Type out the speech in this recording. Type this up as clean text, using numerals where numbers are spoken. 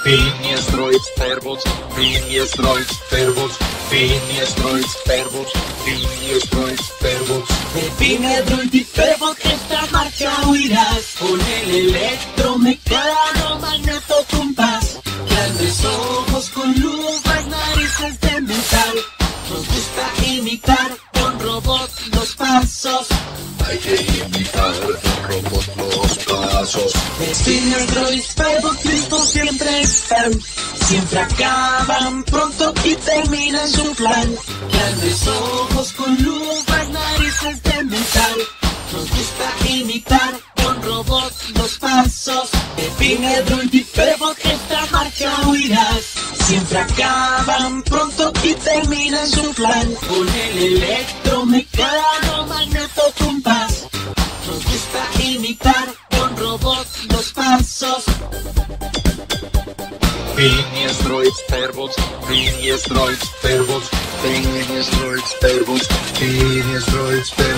Phineas, droids, perbots, Phineas, droids, perbots, Phineas, droids, perbots, Phineas, droids, perbots. Define droid y perbot, esta marcha huirás. Con el electromecano, magneto, compás. Grandes ojos con lupas, narices de metal. Nos gusta imitar con robot los pasos. Hay que imitar con robot los pasos. Phineas, droids, perbots, listos siempre están. Siempre acaban pronto y terminan su plan. Grandes ojos con lupas, narices de metal. Nos gusta imitar con robot los pasos. Define droid y perbot, esta marcha huirás. Siempre acaban pronto y terminan su plan. Con el electromecano, magneto, compás. Nos gusta imitar con robot los pasos. Phineas, droids, perbots, Phineas, droids, perbots, Phineas, droids, perbots, Phineas, droids, perbots.